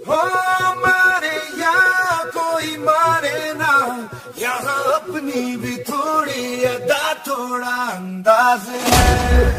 हो मारे या कोई मारे ना, यहाँ अपनी भी थोड़ी अदा थोड़ा अंदाज है।